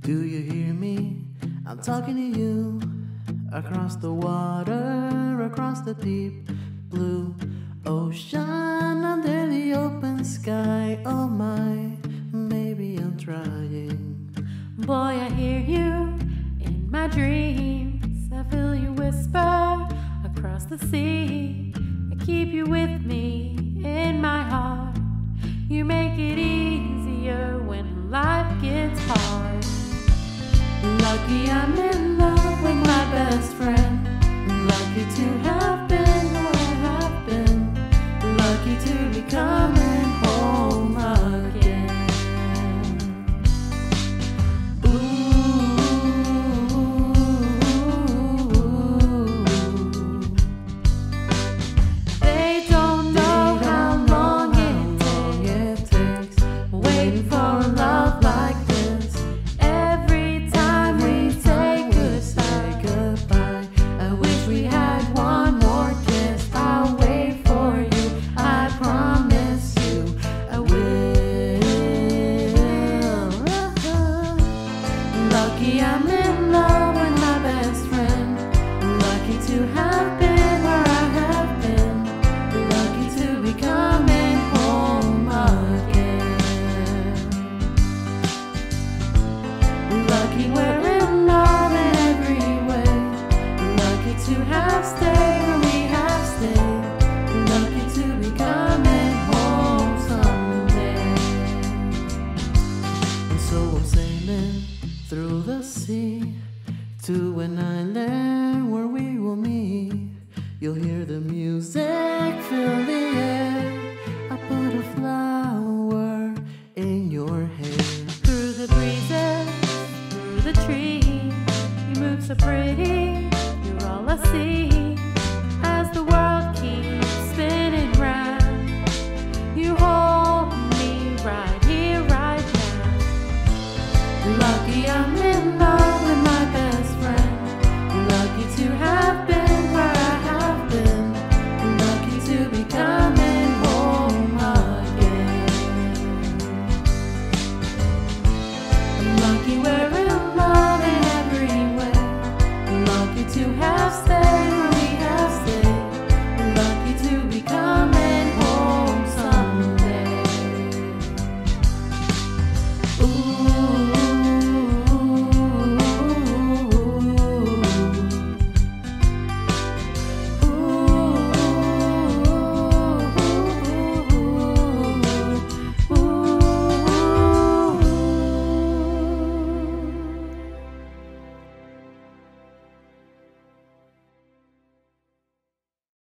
Do you hear me? I'm talking to you. Across the water, across the deep blue ocean, under the open sky. Oh my, maybe I'm trying. Boy, I hear you in my dreams. I feel you whisper across the sea. I keep you with me in my heart. You make it easier when life gets hard. Lucky I'm in love with my best friend. Lucky to have been who I have been. Lucky to become